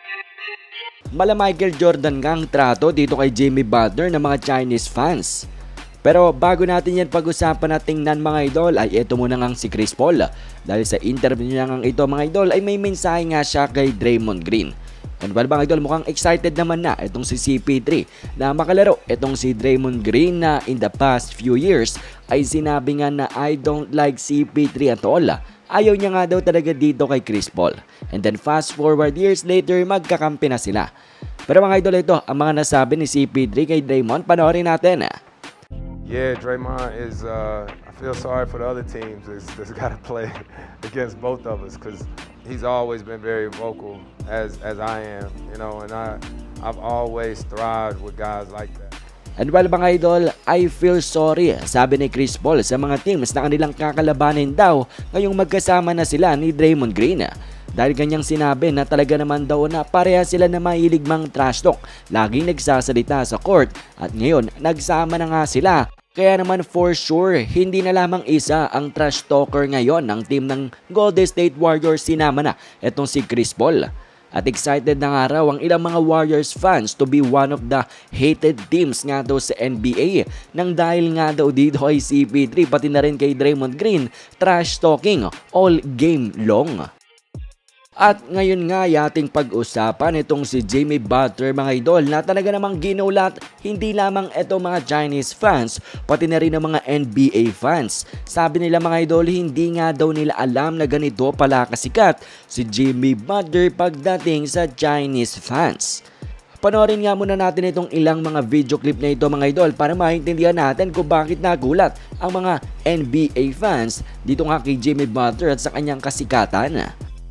Mala Michael Jordan nga ang trato dito kay Jimmy Butler ng mga Chinese fans. Pero bago natin yan pag-usapan at tingnan mga idol ay ito muna nga si Chris Paul. Dahil sa interview niya nga ito mga idol ay may mensahe nga siya kay Draymond Green. And well mga idol, mukhang excited naman na itong si CP3 na makalaro itong si Draymond Green na in the past few years ay sinabi nga na I don't like CP3 at all. Ayaw niya nga daw talaga dito kay Chris Paul. And then fast forward years later, magkakampi na sila. Pero mga idol, ito ang mga nasabi ni CP3 kay Draymond. Panoorin natin. Yeah, Draymond is, I feel sorry for the other teams that's got to play against both of us because he's always been very vocal as I am, you know, and I've always thrived with guys like that. And well mga idol, I feel sorry, sabi ni Chris Paul sa mga teams na kanilang kakalabanin daw ngayong magkasama na sila ni Draymond Green. Dahil kanyang sinabi na talaga naman daw na pareha sila na mahilig mang trash talk, laging nagsasalita sa court at ngayon nagsama na nga sila. Kaya naman for sure, hindi na lamang isa ang trash talker ngayon ng team ng Golden State Warriors, sinama na itong si Chris Paul. At excited na nga raw ang ilang mga Warriors fans to be one of the hated teams nga daw sa NBA nang dahil nga daw dito kay CP3 pati na rin kay Draymond Green trash talking all game long. At ngayon nga yating pag-usapan itong si Jimmy Butler mga idol na talaga namang ginulat hindi lamang itong mga Chinese fans pati na rin ang mga NBA fans. Sabi nila mga idol hindi nga daw nila alam na ganito pala kasikat si Jimmy Butler pagdating sa Chinese fans. Panoorin nga muna natin itong ilang mga video clip na ito mga idol para maintindihan natin kung bakit nagulat ang mga NBA fans dito nga kay Jimmy Butler at sa kanyang kasikatan.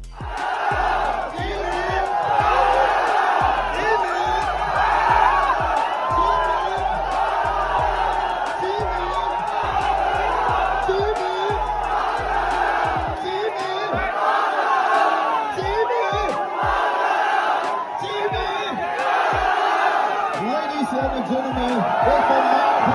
Ladies and gentlemen, welcome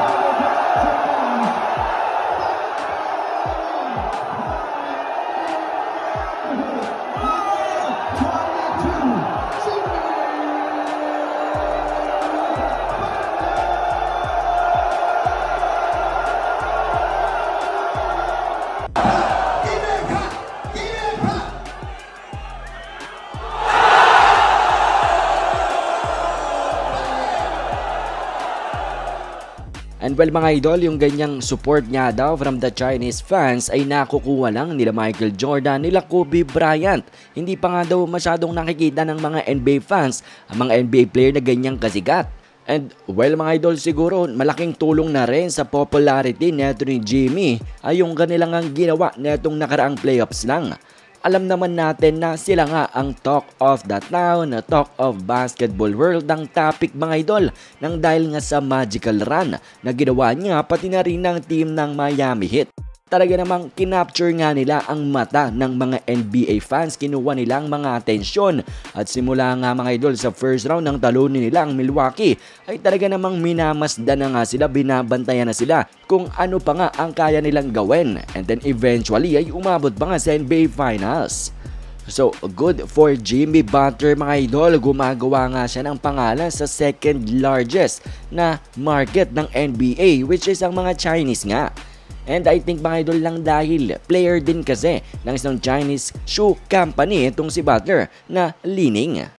And well mga idol, yung ganyang support nga daw from the Chinese fans ay nakukuha lang nila Michael Jordan, nila Kobe Bryant. Hindi pa nga daw masyadong nakikita ng mga NBA fans ang mga NBA player na ganyang kasikat. And well mga idol, siguro malaking tulong na rin sa popularity neto ni Jimmy ay yung kanilang ang ginawa netong nakaraang playoffs lang. Alam naman natin na sila nga ang talk of the town, talk of basketball world ang topic mga idol nang dahil nga sa magical run na ginawa niya pati na rin ng team ng Miami Heat. Talaga namang kinapture nga nila ang mata ng mga NBA fans, kinuha nilang mga atensyon at simula nga mga idol sa first round ng talunin nila ang Milwaukee ay talaga namang minamasdan na nga sila, binabantayan na sila kung ano pa nga ang kaya nilang gawin and then eventually ay umabot pa nga sa NBA Finals. So good for Jimmy Butler mga idol, gumagawa nga siya ng pangalan sa second largest na market ng NBA which is ang mga Chinese nga. And I think mga idol lang dahil player din kasi ng isang Chinese shoe company itong si Butler na Li Ning.